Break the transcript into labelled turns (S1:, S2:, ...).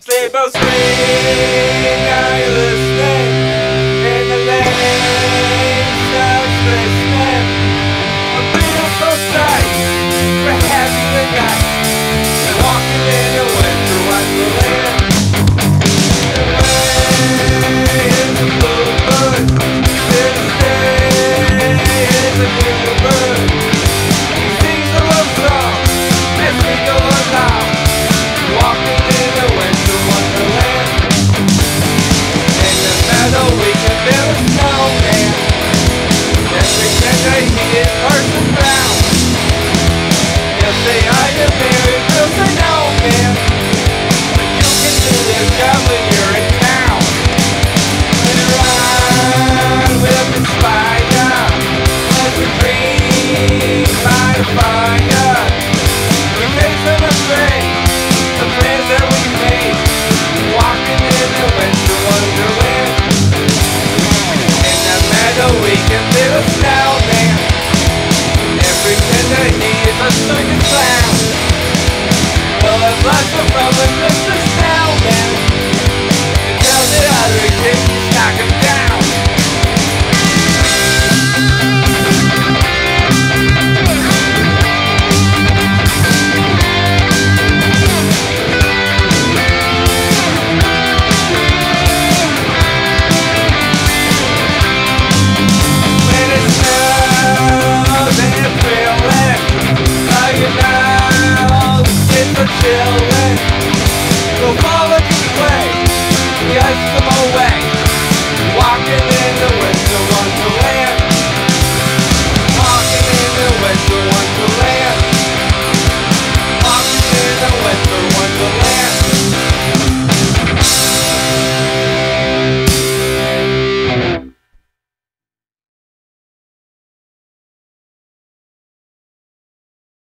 S1: People scream, are you listening? In the lane starts listening. A beautiful sight, we're having the night. We're walking in a winter wonderland. The way is a bluebird, this day is a bluebird. He sings a love song as we go along, walking in a winter wonderland. In the meadow we can build a snowman, and pretend that he is Parson Brown. He'll say I am married, we'll say no man, but you can do this job when you're in town. We ride with the spider as we dream by the fire. We face them astray, the plans that we made, walking in the winter wonderland. In the meadow we can build a